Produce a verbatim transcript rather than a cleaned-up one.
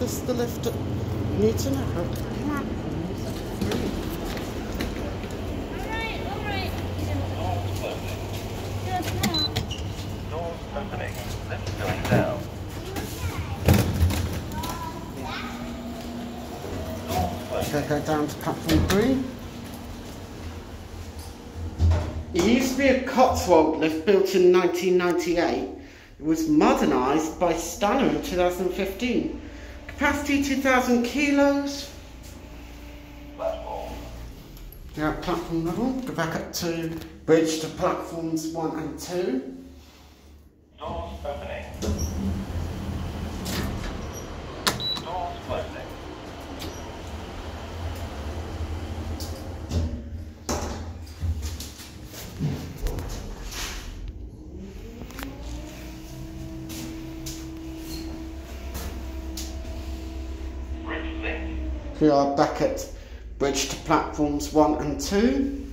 does the lift at Newton Abbot. Alright, alright. Doors opening. Lift going down. They go down to platform three. It used to be a Cotswold lift built in nineteen ninety-eight. It was modernised by Stannah in two thousand fifteen. Capacity two thousand kilos. Platform. Now at platform level, go back up to bridge to platforms one and two. Doors opening. Doors closing. Bridgelink. We are back at bridge to platforms one and two.